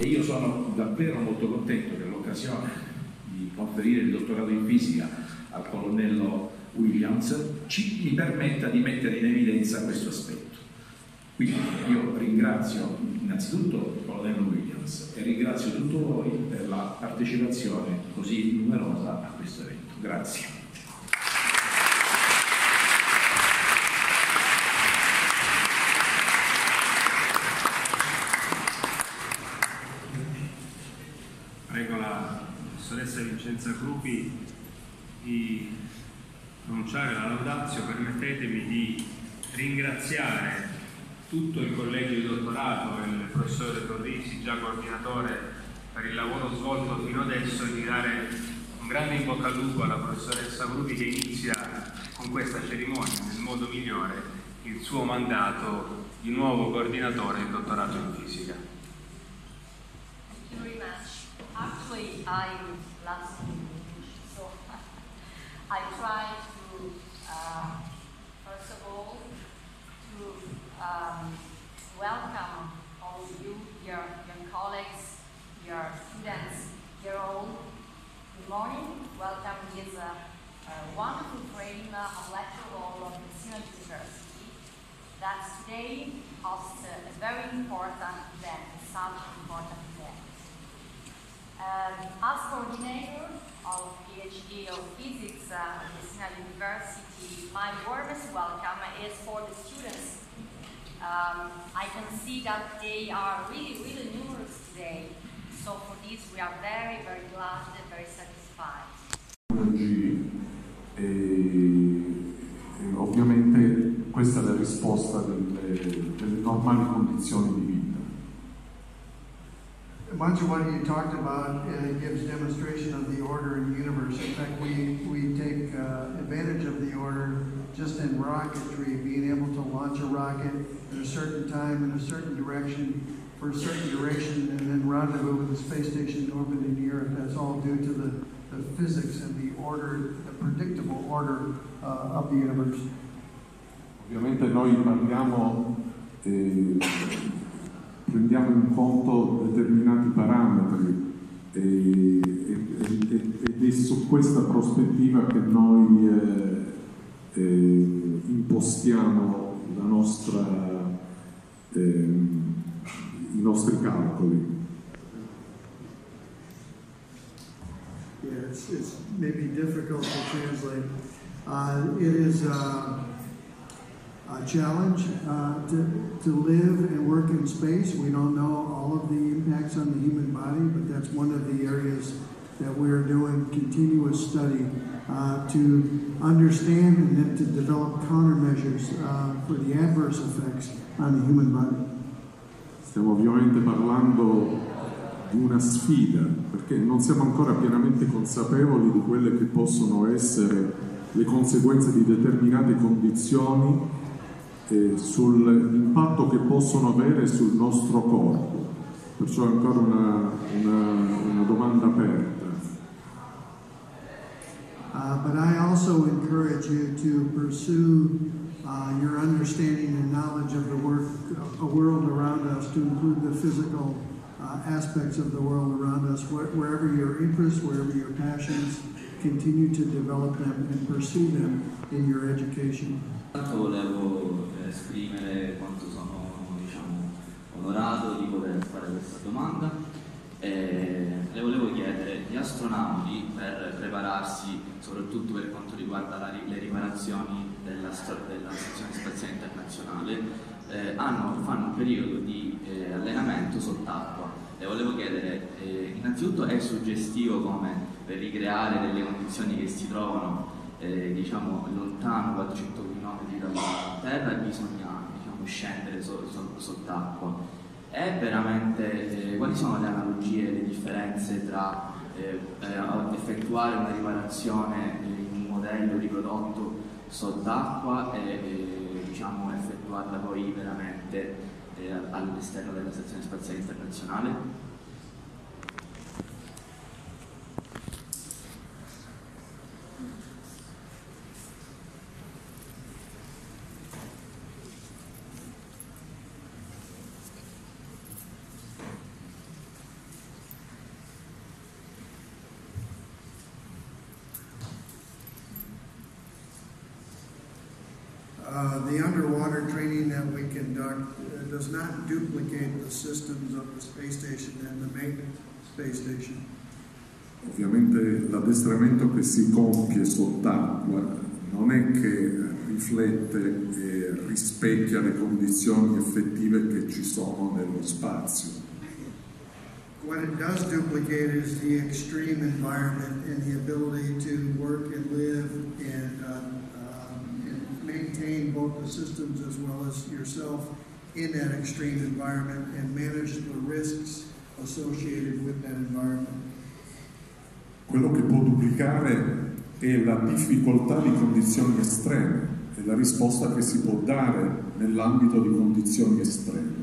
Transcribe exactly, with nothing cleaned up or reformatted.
e io sono davvero molto contento che l'occasione di conferire il dottorato in fisica al colonnello Williams ci mi permetta di mettere in evidenza questo aspetto. Quindi io ringrazio innanzitutto il colonnello Williams e ringrazio tutti voi per la partecipazione così numerosa a questo evento. Grazie. Prego la professoressa Vincenza Crupi di pronunciare la laudatio. Permettetemi di ringraziare tutto il collegio di dottorato e il professore Torrisi, già coordinatore, per il lavoro svolto fino adesso, e di dare un grande in bocca al lupo alla professoressa Crupi, che inizia con questa cerimonia nel modo migliore il suo mandato di nuovo coordinatore del dottorato in fisica. Thank you very much. Actually, I'm last English, so I try to, uh, first of all, to um, welcome all of you, your, your colleagues, your students, your all. Good morning. Welcome to this uh, uh, wonderful frame of lecture hall of Messina University that today hosts a, a very important event, such an important event. Um, as coordinator of PhD of Physics uh, at Messina University, my warmest welcome is for the students. Um, I can see that they are really, really numerous today. So for this we are very, very glad and very satisfied. E, e ovviamente questa è la risposta delle, delle normali condizioni di vita. Much of what you talked about uh, gives demonstration of the order in the universe. In fact, we, we take uh, advantage of the order just in rocketry, being able to launch a rocket at a certain time in a certain direction for a certain duration, and then rendezvous with the space station orbiting the Earth. That's all due to the, the physics and the order, the predictable order uh, of the universe. Ovviamente noi parliamo, eh, prendiamo in conto determinati parametri e, e, ed è su questa prospettiva che noi eh, eh, impostiamo la nostra, eh, i nostri calcoli. Yeah, it's, it's maybe difficult to translate. Uh, it is uh, a challenge uh, to, to live and work in space. We don't know all of the impacts on the human body, but that's one of the areas that we're doing continuous study uh, to understand and then to develop countermeasures uh, for the adverse effects on the human body. Stiamo ovviamente parlando di una sfida, perché non siamo ancora pienamente consapevoli di quelle che possono essere le conseguenze di determinate condizioni eh, sull'impatto che possono avere sul nostro corpo. Perciò è ancora una, una, una domanda aperta. Uh, but I also encourage you to pursue uh, your understanding and knowledge of the work, uh, world around us, to include the physical uh, aspects of the world around us. Where, wherever your interests, wherever your passions, continue to develop them and pursue them in your education. Volevo esprimere quanto sono, diciamo, onorato di poter fare questa domanda. Eh, le volevo chiedere, gli astronauti, per prepararsi soprattutto per quanto riguarda la, le riparazioni della, della Stazione Spaziale Internazionale, eh, hanno, fanno un periodo di eh, allenamento sott'acqua. Le volevo chiedere, eh, innanzitutto è suggestivo come per ricreare delle condizioni che si trovano eh, diciamo lontano, quattrocento chilometri dalla Terra, bisogna, diciamo, scendere so, so, sott'acqua. È veramente, eh, quali sono le analogie e le differenze tra eh, eh, effettuare una riparazione in un modello riprodotto sott'acqua e eh, diciamo, effettuarla poi veramente eh, all'esterno della Stazione Spaziale Internazionale? the underwater training that we conduct uh, does not duplicate the systems of the space station and the main space station. Ovviamente l'addestramento che si compie sott'acqua non è che riflette e rispecchia le condizioni effettive che ci sono nello spazio. What it does duplicate is the extreme environment and the ability to work and live and, uh, um, and maintain both the systems as well as yourself in that extreme environment and manage the risks associated with that environment. Quello che può duplicare è la difficoltà di condizioni estreme e la risposta che si può dare nell'ambito di condizioni estreme.